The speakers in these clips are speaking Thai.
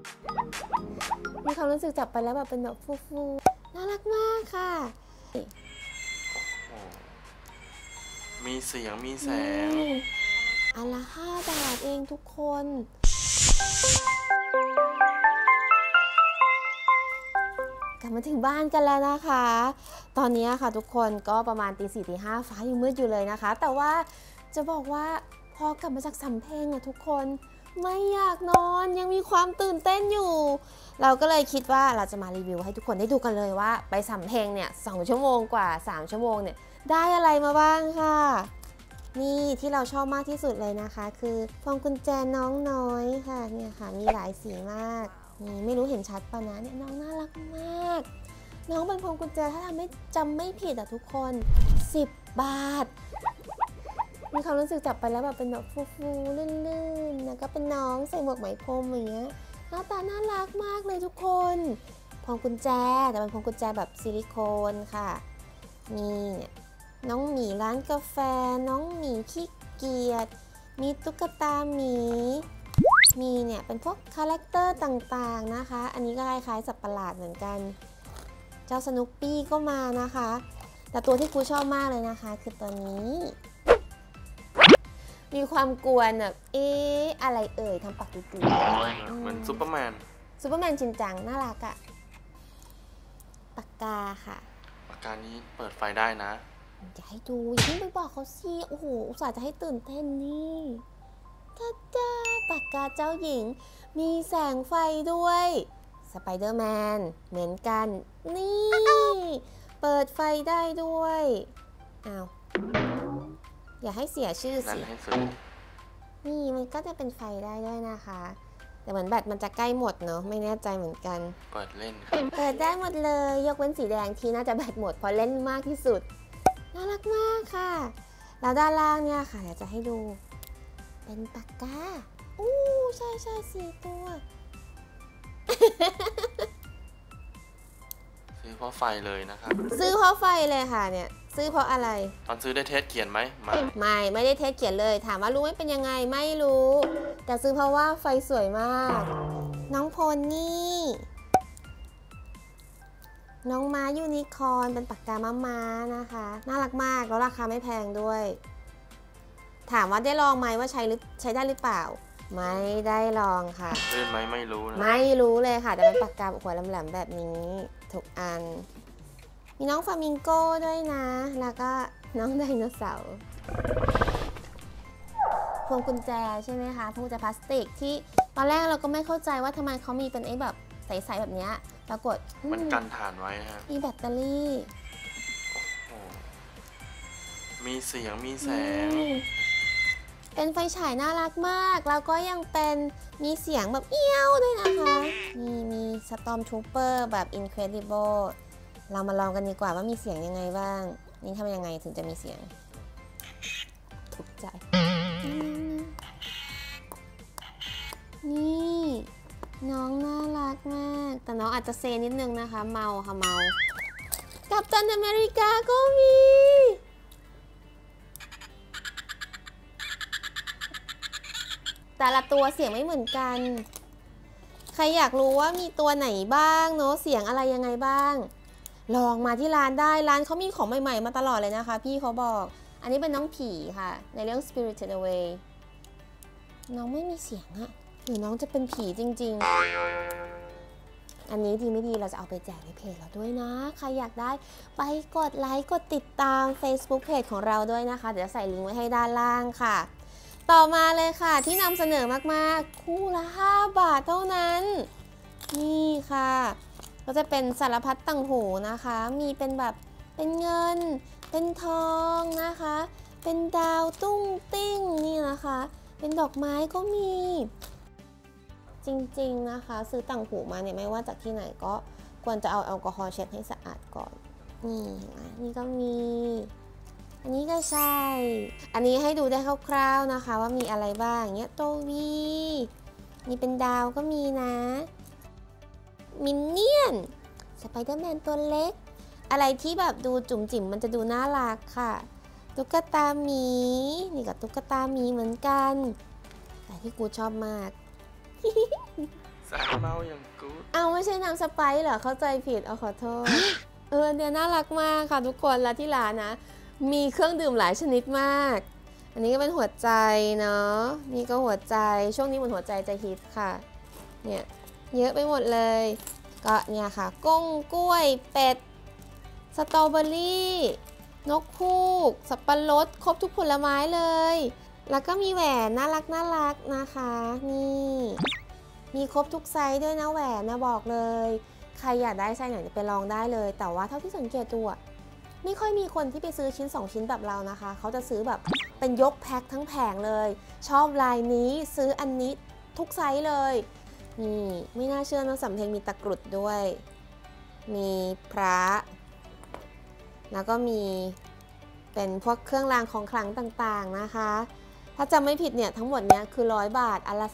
มีความรู้สึกจับไปแล้วแบบเป็นแบบฟูๆน่ารักมากค่ะมีเสียงมีแสงอันละ5 บาทเองทุกคนกลับมาถึงบ้านกันแล้วนะคะตอนนี้ค่ะทุกคนก็ประมาณตี 4 ตี 5ฟ้ายังมืดอยู่เลยนะคะแต่ว่าจะบอกว่าพอกลับมาจากสำเพ็งอะทุกคนไม่อยากนอนยังมีความตื่นเต้นอยู่เราก็เลยคิดว่าเราจะมารีวิวให้ทุกคนได้ดูกันเลยว่าไปสำเพ็งเนี่ย2 ชั่วโมงกว่า3 ชั่วโมงเนี่ยได้อะไรมาบ้างค่ะนี่ที่เราชอบมากที่สุดเลยนะคะคือพวงกุญแจน้องน้อยค่ะเนี่ยค่ะมีหลายสีมากนี่ไม่รู้เห็นชัดป่ะนะเนี่ยน้องน่ารักมากน้องเป็นพวงกุญแจถ้าจำไม่ผิดอะทุกคน10 บาทมีความรู้สึกจับไปแล้วแบบเป็นแบบฟูๆลื่นๆแล้วก็เป็นน้องใส่หมวกไหมพรมอย่างเงี้ยหน้าตาน่ารักมากเลยทุกคนพวงกุญแจแต่เป็นพวงกุญแจแบบซิลิโคนค่ะนี่เนี่ยน้องหมีร้านกาแฟน้องหมีขี้เกียจมีตุ๊กตาหมีมีเนี่ยเป็นพวกคาแรคเตอร์ต่างๆนะคะอันนี้ก็คล้ายๆสัตว์ประหลาดเหมือนกันเจ้าสนุปปี้ก็มานะคะแต่ตัวที่กูชอบมากเลยนะคะคือตัวนี้มีความกวนแบบอะไรเอ่ยทำปากดุๆเหมือนซูเปอร์แมนชินจังน่ารักอะปากกาค่ะปากกานี้เปิดไฟได้นะอย่าให้ดูอย่าเพิ่งไปบอกเขาสิโอ้โหอุตส่าห์จะให้ตื่นเต้นนี่จ้าปากกาเจ้าหญิงมีแสงไฟด้วยสไปเดอร์แมนเหมือนกันนี่เปิดไฟได้ด้วยอ้าวอย่าให้เสียชื่อสินี่มันก็จะเป็นไฟได้ด้วยนะคะแต่เหมือนแบตมันจะใกล้หมดเนาะไม่แน่ใจเหมือนกันเปิดเล่นเปิดได้หมดเลยยกเว้นสีแดงที่น่าจะแบตหมดเพราะเล่นมากที่สุดน่ารักมากค่ะแล้วด้านล่างเนี่ยค่ะอยากจะให้ดูเป็นปากกาอู้ใช่4 ตัวซื้อเพราะไฟเลยนะครับซื้อเพราะไฟเลยค่ะเนี่ยซื้อเพราะอะไรตอนซื้อได้เทสเขียนไหมไม่ได้เทสเขียนเลยถามว่ารู้ไหมเป็นยังไงไม่รู้แต่ซื้อเพราะว่าไฟสวยมากน้องโพนี่น้องม้ายูนิคอร์นเป็นปากกาม้านะคะน่ารักมากแล้วราคาไม่แพงด้วยถามว่าได้ลองไหมว่าใช้ได้หรือเปล่าไม่ได้ลองค่ะลื่นไหมไม่รู้นะไม่รู้เลยค่ะแต่เป็นปากกาหัวแหลมๆแบบนี้ทุกอันมีน้องฟลามิงโก้ด้วยนะแล้วก็น้องไดโนเสาร์พวงกุญแจใช่ไหมคะพวงกุญแจพลาสติกที่ตอนแรกเราก็ไม่เข้าใจว่าทำไมเขามีเป็นแบบใสๆแบบนี้ปรากฏมันกันถ่านไว้ฮะมีแบตเตอรี่มีเสียงมีแสงเป็นไฟฉายน่ารักมากแล้วก็ยังเป็นมีเสียงแบบเอี้ยวด้วยนะคะมีสตอร์มทรูปเปอร์แบบ Incredible เรามาลองกันดีกว่าว่ามีเสียงยังไงบ้างนี่ทำยังไงถึงจะมีเสียงถูกใจนี่น้องน่ารักมากแต่น้องอาจจะเซนิดนึงนะคะเมาค่ะเมากัปตันอเมริกาก็มีแต่ละตัวเสียงไม่เหมือนกันใครอยากรู้ว่ามีตัวไหนบ้างเนาะเสียงอะไรยังไงบ้างลองมาที่ร้านได้ร้านเขามีของใหม่ๆมาตลอดเลยนะคะพี่เขาบอกอันนี้เป็นน้องผีค่ะในเรื่อง Spirited Away น้องไม่มีเสียงอะหรือน้องจะเป็นผีจริงๆอันนี้ดีไม่ดีเราจะเอาไปแจกในเพจเราด้วยนะใครอยากได้ไปกดไลค์กดติดตาม Facebook Page ของเราด้วยนะคะเดี๋ยวใส่ลิงก์ไว้ให้ด้านล่างค่ะต่อมาเลยค่ะที่นำเสนอมากๆคู่ละ5 บาทเท่านั้นนี่ค่ะก็จะเป็นสารพัดต่างหูนะคะมีเป็นแบบเป็นเงินเป็นทองนะคะเป็นดาวตุ้งติ้งนี่นะคะเป็นดอกไม้ก็มีจริงๆนะคะซื้อต่างหูมาเนี่ยไม่ว่าจากที่ไหนก็ควรจะเอาแอลกอฮอล์เช็ดให้สะอาดก่อนนี่ก็มีอันนี้ก็ใช่อันนี้ให้ดูได้คร่าวๆนะคะว่ามีอะไรบ้างเนี้ยโตวีมีเป็นดาวก็มีนะมินเนี่ยนสไปเดอร์แมนตัวเล็กอะไรที่แบบดูจุ๋มจิ๋มมันจะดูน่ารักค่ะตุ๊กตาหมีนี่กับตุ๊กตาหมีเหมือนกันแต่ที่กูชอบมากแซนเมายังกู๊ดเอาไม่ใช่น้ำสไปซ์เหรอเข้าใจผิดเอาขอโทษ เนี่ยน่ารักมากค่ะทุกคนแล้วที่ร้านนะมีเครื่องดื่มหลายชนิดมาก อันนี้ก็เป็นหัวใจเนาะนี่ก็หัวใจช่วงนี้เหมือนหัวใจจะฮิตค่ะเนี่ยเยอะไปหมดเลยก็เนี่ยค่ะก้งกล้วยเป็ดสตรอเบอรี่นกฮูกสับปะรดครบทุกผลไม้เลยแล้วก็มีแหวนน่ารักนะคะนี่มีครบทุกไซส์ด้วยนะแหวนนะบอกเลยใครอยากได้ไซส์ไหนไปลองได้เลยแต่ว่าเท่าที่สังเกตดูไม่ค่อยมีคนที่ไปซื้อชิ้น2ชิ้นแบบเรานะคะเขาจะซื้อแบบเป็นยกแพ็คทั้งแผงเลยชอบลายนี้ซื้ออันนี้ทุกไซส์เลยนี่ไม่น่าเชื่อนะสำเพ็งมีตะกรุดด้วยมีพระแล้วก็มีเป็นพวกเครื่องรางของขลังต่างๆนะคะถ้าจำไม่ผิดเนี่ยทั้งหมดเนี้ยคือ100 บาทอันละ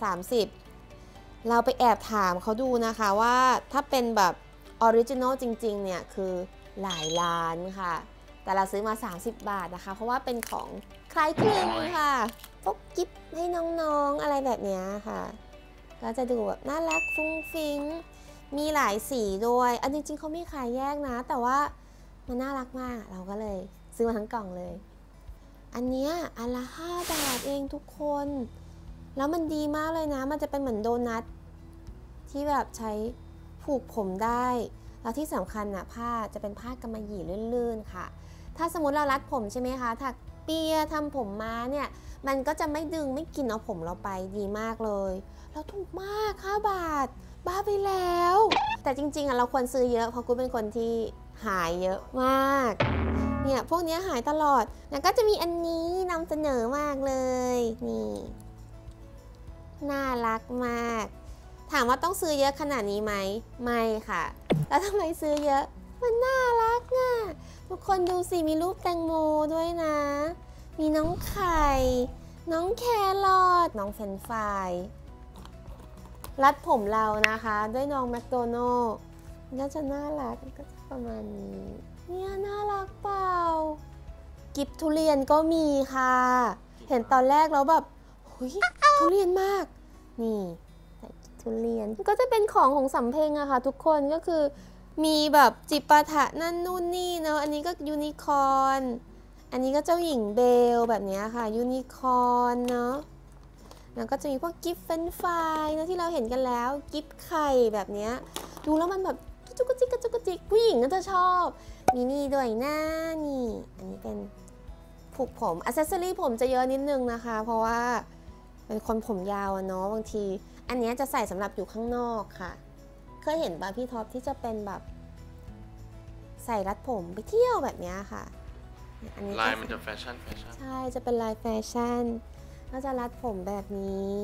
30เราไปแอบถามเขาดูนะคะว่าถ้าเป็นแบบออริจินอลจริงๆเนี่ยคือหลายล้านค่ะแต่เราซื้อมา30 บาทนะคะเพราะว่าเป็นของคล้ายคลึงค่ะพวกกิฟต์ให้น้องๆอะไรแบบนี้ค่ะก็จะดูแบบน่ารักฟุ้งฟิ้งมีหลายสีด้วยอันจริงๆเขาไม่ขายแยกนะแต่ว่ามันน่ารักมากเราก็เลยซื้อมาทั้งกล่องเลยอันเนี้ยอันละ5 บาทเองทุกคนแล้วมันดีมากเลยนะมันจะเป็นเหมือนโดนัทที่แบบใช้ผูกผมได้แล้วที่สำคัญนะผ้าจะเป็นผ้ากำมะหยี่ลื่นๆค่ะถ้าสมมติเรารัดผมใช่ไหมคะถักเปียทำผมมาเนี่ยมันก็จะไม่ดึงไม่กินเอาผมเราไปดีมากเลยแล้วถูกมาก5 บาทบ้าไปแล้วแต่จริงๆเราควรซื้อเยอะเพราะกูเป็นคนที่หายเยอะมากเนี่ยพวกนี้หายตลอดแล้วก็จะมีอันนี้นำเสนอมากเลยนี่น่ารักมากถามว่าต้องซื้อเยอะขนาดนี้ไหมไม่ค่ะแล้วทำไมซื้อเยอะมันน่ารักอ่ะทุกคนดูสิมีรูปแตงโมด้วยนะมีน้องไข่น้องแครอทน้องเฟรนช์ฟรายรัดผมเรานะคะด้วยน้องแมคโดนัลด์ก็จะน่ารักก็จะประมาณนี้เนี่ยน่ารักเปล่ากิฟทุเรียนก็มีค่ะเห็นตอนแรกแล้วแบบเฮ้ยทุเรียนมากนี่ทุเรียนก็จะเป็นของสำเพ็งอะค่ะทุกคนก็คือมีแบบจิปาถะนั่นนู่นนี่เนาะอันนี้ก็ยูนิคอร์นอันนี้ก็เจ้าหญิงเบลแบบนี้ค่ะยูนิคอร์นเนาะแล้วก็จะมีพวกกิฟต์เฟรนช์ฟรายนะที่เราเห็นกันแล้วกิฟต์ไข่แบบนี้ดูแล้วมันแบบจุกจิกจุกจิกผู้หญิงก็จะชอบมีนี่ด้วยนะนี่อันนี้เป็นผูกผมอัซเซสซอรี่ผมจะเยอะนิดนึงนะคะเพราะว่าเป็นคนผมยาวเนาะบางทีอันนี้จะใส่สำหรับอยู่ข้างนอกค่ะเคยเห็นบาร์พี่ท็อปที่จะเป็นแบบใส่รัดผมไปเที่ยวแบบนี้ค่ะอันนี้ลายมันจะแฟชั่นใช่จะเป็นลายแฟชั่นก็จะรัดผมแบบนี้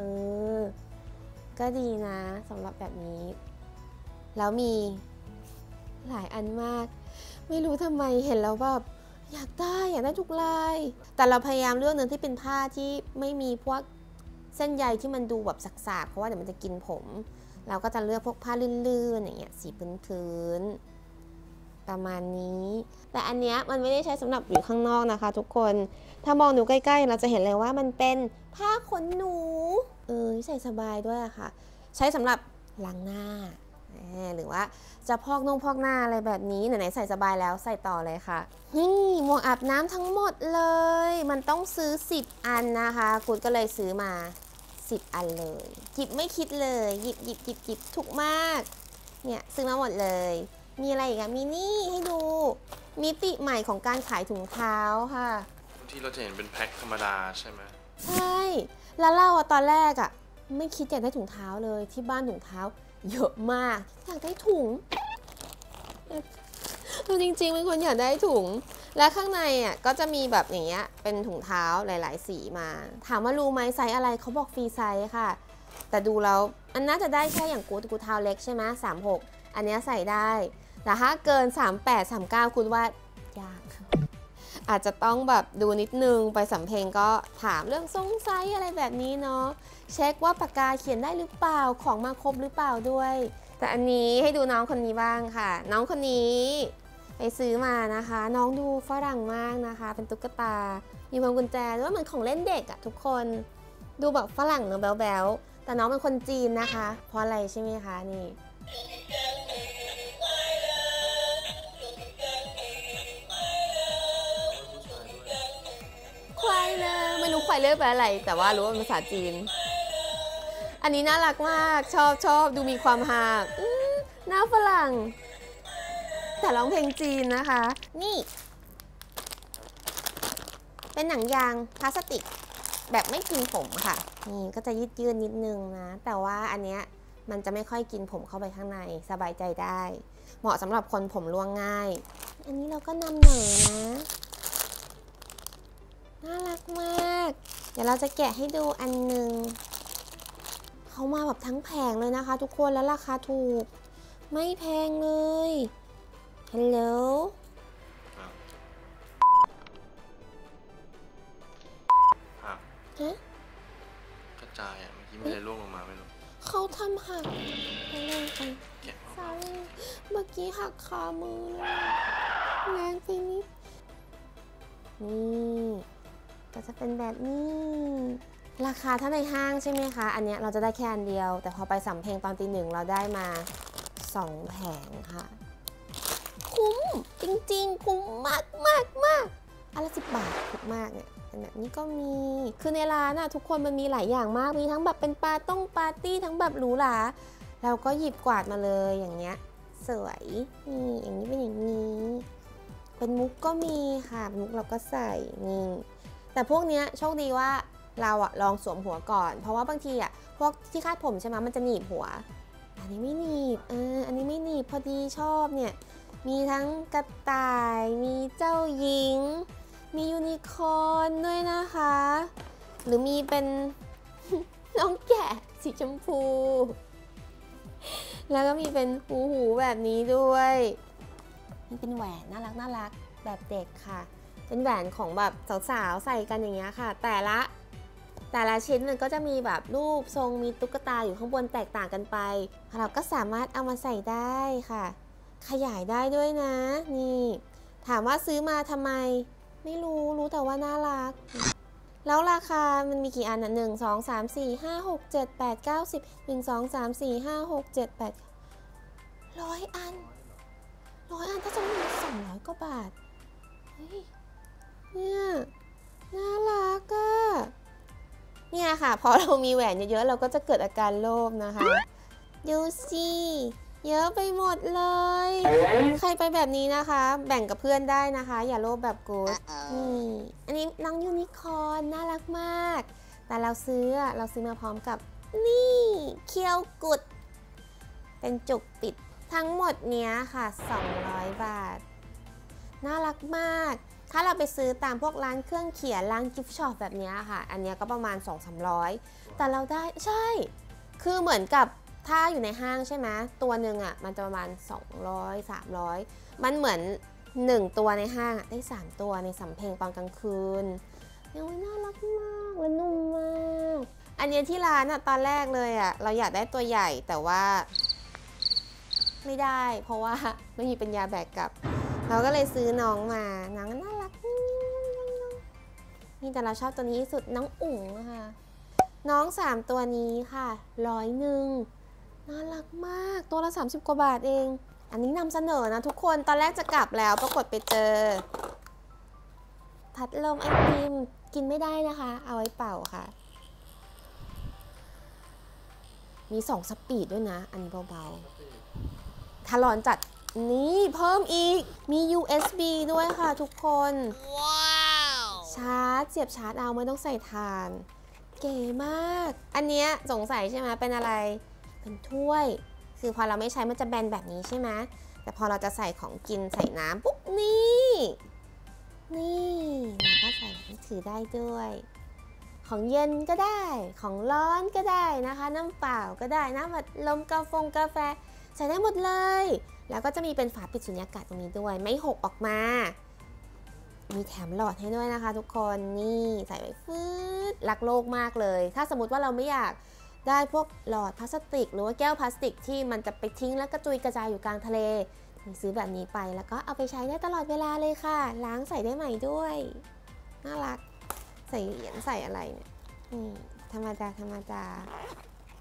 ก็ดีนะสำหรับแบบนี้แล้วมีหลายอันมากไม่รู้ทำไมเห็นแล้วแบบอยากได้ทุกลายแต่เราพยายามเลือกเนื้อที่เป็นผ้าที่ไม่มีพวกเส้นใยที่มันดูแบบสากๆเพราะว่าเดี๋ยวมันจะกินผมเราก็จะเลือกพวกผ้าลื่นๆอย่างเงี้ยสีพื้นๆประมาณนี้แต่อันเนี้ยมันไม่ได้ใช้สำหรับอยู่ข้างนอกนะคะทุกคนถ้ามองดูใกล้ๆเราจะเห็นเลยว่ามันเป็นผ้าขนหนูใส่สบายด้วยอะค่ะใช้สำหรับล้างหน้าหรือว่าจะพอกหน้าอะไรแบบนี้ไหนๆใส่สบายแล้วใส่ต่อเลยค่ะนี่หมวกอาบน้ำทั้งหมดเลยมันต้องซื้อ10 อันนะคะคุณก็เลยซื้อมา10 อันเลยหยิบไม่คิดเลยหยิบถูกมากเนี่ยซื้อมาหมดเลยมีอะไรอีกอะมีนี่ให้ดูมิติใหม่ของการขายถุงเท้าค่ะที่เราจะเห็นเป็นแพ็คธรรมดาใช่ไหมใช่แล้วเราตอนแรกอะไม่คิดอยากได้ถุงเท้าเลยที่บ้านถุงเท้าเยอะมากอยากได้ถุงจริงๆเป็นคนอยากได้ถุงและข้างในอ่ะก็จะมีแบบอย่างเงี้ยเป็นถุงเท้าหลายๆสีมาถามว่ารู้ไหมไซส์อะไรเขาบอกฟรีไซส์ค่ะแต่ดูแล้วอันน่าจะได้แค่อย่างกูเท้าเล็กใช่ไหม36อันนี้ใส่ได้แต่ถ้าเกิน38 39คุณว่ายากอาจจะต้องแบบดูนิดนึงไปสำเพ็งก็ถามเรื่องทรงไซส์อะไรแบบนี้เนาะเช็คว่าปากกาเขียนได้หรือเปล่าของมาครบหรือเปล่าด้วยแต่อันนี้ให้ดูน้องคนนี้บ้างค่ะน้องคนนี้ไปซื้อมานะคะน้องดูฝรั่งมากนะคะเป็นตุ๊กตามีพวงกุญแจด้วยเหมือนของเล่นเด็กอะทุกคนดูแบบฝรั่งเนอะแบ๊วๆแต่น้องเป็นคนจีนนะคะ เพราะอะไรใช่ไหมคะนี่ควายเลยไม่รู้ควายเลือกไปอะไร แต่ว่ารู้ว่าเป็นภาษาจีน อันนี้น่ารักมากชอบดูมีความฮาหน้าฝรั่งแต่ร้องเพลงจีนนะคะ นี่ เป็นหนังยางพลาสติกแบบไม่กินผมค่ะนี่ก็จะยืดนิดนึงนะแต่ว่าอันเนี้ยมันจะไม่ค่อยกินผมเข้าไปข้างในสบายใจได้ เหมาะสำหรับคนผมร่วงง่าย อันนี้เราก็นำเหนอนะน่ารักมากเดี๋ยวเราจะแกะให้ดูอันหนึ่งเขามาแบบทั้งแผงเลยนะคะทุกคนแล้วราคาถูกไม่แพงเลยฮัลโหลฮะกระจายเมื่อกี้ไม่ได้ร่วงลงมาไม่รู้เขาทำหักไปเลยไปแกะสาลีเมื่อกี้หักคามือเลยแรงไปนิดนี่ก็จะเป็นแบบนี้ราคาถ้าในห้างใช่ไหมคะอันเนี้ยเราจะได้แค่อันเดียวแต่พอไปสำเพ็งตอนตี 1เราได้มา2 แผงค่ะคุ้มจริงๆคุ้มมากอันละ10 บาทถูกมากเนี่ยเป็นแบบนี้ก็มีคือในร้านอะทุกคนมันมีหลายอย่างมากมีทั้งแบบเป็นปาร์ตี้ทั้งแบบหรูหราเราก็หยิบกวาดมาเลยอย่างเงี้ยสวยนี่อย่างนี้เป็นอย่างนี้เป็นมุกก็มีค่ะมุกเราก็ใส่นี่แต่พวกเนี้ยโชคดีว่าเราอะลองสวมหัวก่อนเพราะว่าบางทีอะพวกที่คาดผมใช่ไหมมันจะหนีบหัวอันนี้ไม่หนีบอันนี้ไม่หนีบพอดีชอบเนี่ยมีทั้งกระต่ายมีเจ้าหญิงมียูนิคอร์นด้วยนะคะหรือมีเป็น น้องแกะสีชมพูแล้วก็มีเป็นหูแบบนี้ด้วยนี่เป็นแหวนน่ารักแบบเด็กค่ะเป็นแหวนของแบบสาวๆใส่กันอย่างเงี้ยค่ะแต่ละชิ้นมันก็จะมีแบบรูปทรงมีตุ๊กตาอยู่ข้างบนแตกต่างกันไปเราก็สามารถเอามาใส่ได้ค่ะขยายได้ด้วยนะนี่ถามว่าซื้อมาทำไมไม่รู้แต่ว่าน่ารักแล้วราคามันมีกี่อันนะ1 2 3 4 5 6 7 8 9 10 1 2 3 4 5 6 7 8 100 อันถ้าจะมี200 กว่าบาทเฮ้ยเนี่ยน่ารักอะเนี่ยค่ะพอเรามีแหวนเยอะๆเราก็จะเกิดอาการโลภนะคะดูสิเยอะไปหมดเลยใครไปแบบนี้นะคะแบ่งกับเพื่อนได้นะคะอย่าโลภแบบกู๊ดนี่อันนี้น้องยูนิคอร์นน่ารักมากแต่เราซื้อมาพร้อมกับนี่เคียวกุดเป็นจุกติดทั้งหมดเนี้ยค่ะ200 บาทน่ารักมากถ้าเราไปซื้อตามพวกร้านเครื่องเขียนร้านกิฟต์ช็อปแบบนี้ค่ะอันนี้ก็ประมาณ 200-300แต่เราได้ใช่คือเหมือนกับถ้าอยู่ในห้างใช่ไหมตัวหนึ่งมันจะประมาณ200-300มันเหมือน1ตัวในห้างได้3ตัวในสำเพ็งตอนกลางคืนยังน่ารักมากและนุ่มมากอันนี้ที่ร้านตอนแรกเลยเราอยากได้ตัวใหญ่แต่ว่าไม่ได้เพราะว่าไม่มีปัญญาแบกกลับเราก็เลยซื้อน้องมาน้องน่ารักนี่แต่เราชอบตัวนี้ที่สุดน้องอุ๋งค่ะน้อง3ตัวนี้ค่ะ100น่ารักมากตัวละ30 กว่าบาทเองอันนี้นำเสนอนะทุกคนตอนแรกจะกลับแล้วปรากฏไปเจอพัดลมไอติมกินไม่ได้นะคะเอาไว้เป่าค่ะมี2 สปีดด้วยนะอันนี้เบาๆถ้าร้อนจัดนี่เพิ่มอีกมี USB ด้วยค่ะทุกคนว้าวชาร์จเสียบชาร์จเอาไม่ต้องใส่ถ่านเก๋มากอันเนี้ยสงสัยใช่ไหมเป็นอะไรเป็นถ้วยคือพอเราไม่ใช้มันจะแบนแบบนี้ใช่ไหมแต่พอเราจะใส่ของกินใส่น้ำปุ๊บนี่เราก็ใส่ถือได้ด้วยของเย็นก็ได้ของร้อนก็ได้นะคะน้ำเปล่าก็ได้น้ำอัดลมกาแฟใส่ได้หมดเลยแล้วก็จะมีเป็นฝาปิดสุญญากาศตรงนี้ด้วยไม่หกออกมามีแถมหลอดให้ด้วยนะคะทุกคนนี่ใส่ไว้ฟืดรักโลกมากเลยถ้าสมมติว่าเราไม่อยากได้พวกหลอดพลาสติกหรือว่าแก้วพลาสติกที่มันจะไปทิ้งแล้วกระจุยกระจายอยู่กลางทะเลซื้อแบบนี้ไปแล้วก็เอาไปใช้ได้ตลอดเวลาเลยค่ะล้างใส่ได้ใหม่ด้วยน่ารักใส่เหรียญใส่อะไรเนี่ยธรรมดา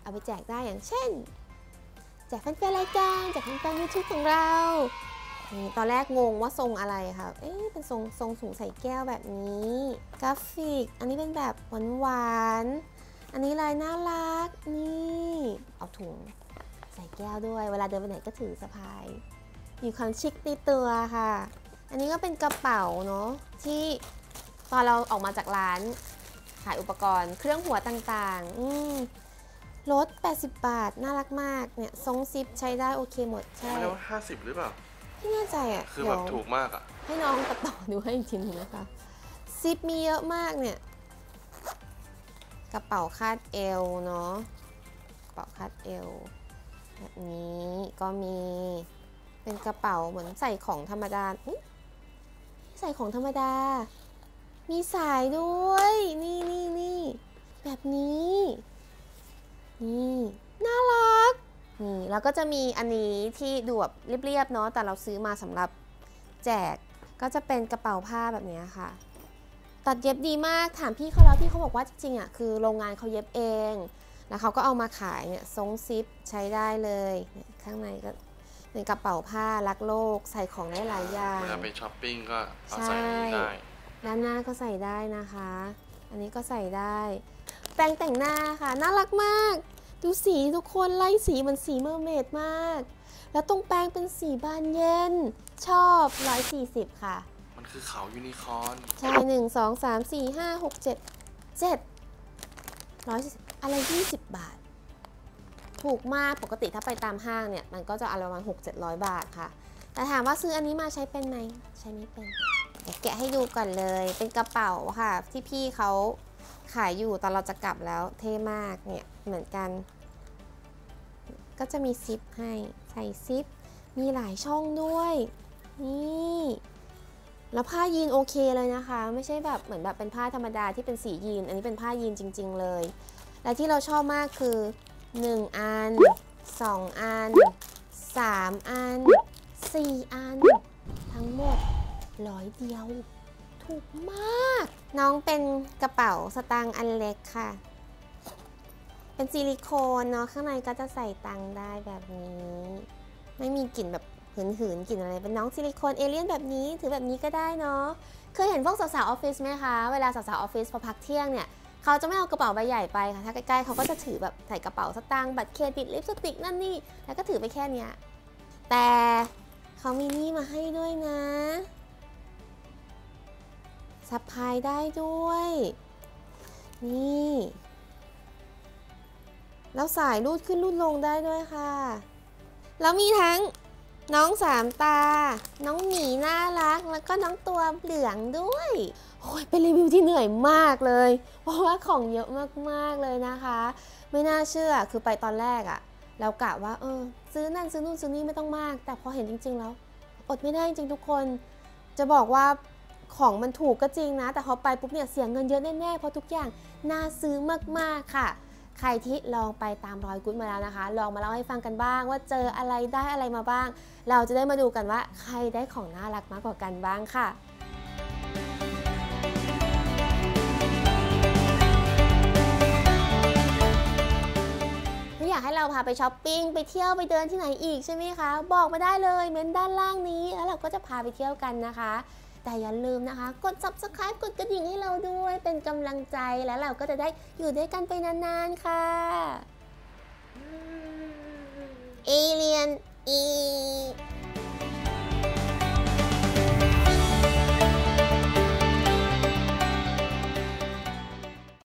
เอาไปแจกได้อย่างเช่นแจกแฟนๆรายการแจกแฟนๆยูทูบของเรานี่ตอนแรกงงว่าทรงอะไรค่ะเป็นทรงสูงใส่แก้วแบบนี้กราฟิกอันนี้เป็นแบบหวานๆอันนี้ลายน่ารักนี่เอาถุงใส่แก้วด้วยเวลาเดินไปไหนก็ถือสะพายมีความชิคในตัวค่ะอันนี้ก็เป็นกระเป๋าเนาะที่ตอนเราออกมาจากร้านขายอุปกรณ์เครื่องหัวต่างๆลด80 บาทน่ารักมากเนี่ยทรงซิปใช้ได้โอเคหมดใช่ไม่ได้ว่า50หรือเปล่าไม่แน่ใจอ่ะคือแบบถูกมากอ่ะให้น้องตัดต่อดูให้อีกทีนึงนะคะซิปมีเยอะมากเนี่ยกระเป๋าคาดเอวเนาะกระเป๋าคาดเอวแบบนี้ก็มีเป็นกระเป๋าเหมือนใส่ของธรรมดาใส่ของธรรมดามีสายด้วยนี่แบบนี้นี่น่ารักนี่แล้วก็จะมีอันนี้ที่ดูแบบเรียบๆเนาะแต่เราซื้อมาสำหรับแจกก็จะเป็นกระเป๋าผ้าแบบนี้ค่ะตัดเย็บดีมากถามพี่เขาแล้วพี่เขาบอกว่าจริงๆอ่ะคือโรงงานเขาเย็บเองแล้วเขาก็เอามาขายเนี่ยทรงซิปใช้ได้เลยข้างในก็เป็นกระเป๋าผ้ารักโลกใส่ของได้หลายอย่างเวลาไปช้อปปิ้งก็เอาใส่ได้ด้านหน้าก็ใส่ได้นะคะอันนี้ก็ใส่ได้แปรงแต่งหน้าค่ะน่ารักมากดูสีทุกคนไล่สีเหมือนสีเมอร์เมดมากแล้วตรงแปรงเป็นสีบานเย็นชอบ140ค่ะมันคือเขายูนิคอร์นใช่1 2 3 4 5 6 7 140อะไร20 บาทถูกมากปกติถ้าไปตามห้างเนี่ยมันก็จะประมาณ600-700 บาทค่ะแต่ถามว่าซื้ออันนี้มาใช้เป็นไหมใช้ไม่เป็นเดี๋ยวแกะให้ดูก่อนเลยเป็นกระเป๋าค่ะที่พี่เขาขายอยู่ตอนเราจะกลับแล้วเท่มากเนี่ยเหมือนกันก็จะมีซิปให้ใส่ซิปมีหลายช่องด้วยนี่แล้วผ้ายีนโอเคเลยนะคะไม่ใช่แบบเหมือนแบบเป็นผ้าธรรมดาที่เป็นสียีนอันนี้เป็นผ้ายีนจริงๆเลยและที่เราชอบมากคือ1 อัน2 อัน3 อัน4 อันทั้งหมด100 เดียวถูกมากน้องเป็นกระเป๋าสตางค์อันเล็กค่ะเป็นซิลิโคนเนาะข้างในก็จะใส่ตังค์ได้แบบนี้ไม่มีกลิ่นแบบหืนกลิ่นอะไรเป็นน้องซิลิโคนเอเลี่ยนแบบนี้ถือแบบนี้ก็ได้เนาะเคยเห็นพวกสาวๆออฟฟิศไหมคะเวลาสาวๆออฟฟิศพอพักเที่ยงเนี่ยเขาจะไม่เอากระเป๋าใบใหญ่ไปค่ะถ้าใกล้ๆเขาก็จะถือแบบใส่กระเป๋าสตางค์บัตรเครดิตลิปสติกนั่นนี่แล้วก็ถือไปแค่เนี้ยแต่เขามีนี่มาให้ด้วยนะสะพายได้ด้วยนี่แล้วสายรูดขึ้นรูดลงได้ด้วยค่ะแล้วมีทั้งน้อง3 ตาน้องหมีน่ารักแล้วก็น้องตัวเหลืองด้วยโอ้ยเป็นรีวิวที่เหนื่อยมากเลยเพราะว่าของเยอะมากๆเลยนะคะไม่น่าเชื่อคือไปตอนแรกอะเรากะว่าซื้อนั่นซื้อนู่นซื้อนี่ไม่ต้องมากแต่พอเห็นจริงๆแล้วอดไม่ได้จริงๆทุกคนจะบอกว่าของมันถูกก็จริงนะแต่พอไปปุ๊บเนี่ยเสียเงินเยอะแน่ๆเพราะทุกอย่างน่าซื้อมากๆค่ะใครที่ลองไปตามรอยกุ๊ดมาแล้วนะคะลองมาเล่าให้ฟังกันบ้างว่าเจออะไรได้อะไรมาบ้างเราจะได้มาดูกันว่าใครได้ของน่ารักมากกว่ากันบ้างค่ะอยากให้เราพาไปช้อปปิ้งไปเที่ยวไปเดินที่ไหนอีกใช่ไหมคะบอกมาได้เลยเม้นด้านล่างนี้แล้วเราก็จะพาไปเที่ยวกันนะคะแต่อย่าลืมนะคะกด Subscribe กดกระดิ่งให้เราด้วยเป็นกำลังใจแล้วเราก็จะได้อยู่ด้วยกันไปนานๆค่ะเอเลียนอี